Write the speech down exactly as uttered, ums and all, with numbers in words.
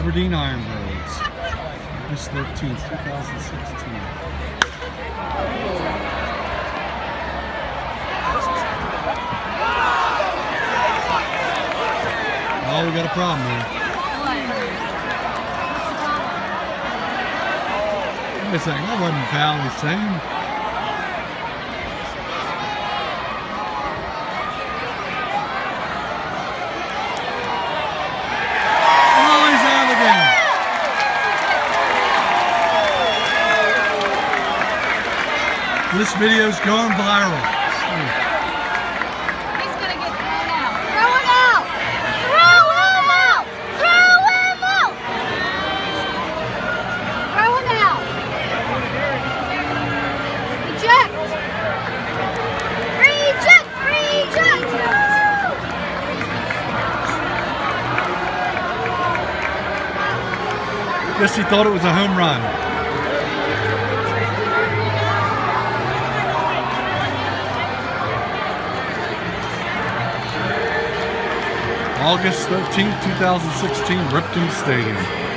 Aberdeen Ironbirds. August thirteenth, two thousand sixteen. Oh, we got a problem here. Wait a second, that wasn't foul he's saying. Oh, he's out again. This video's going viral. He's gonna get thrown out. Throw him out! Throw him out! Throw him out! Throw him out! Reject! Reject! Reject! Guess he thought it was a home run. August thirteenth, two thousand sixteen, Ripton Stadium.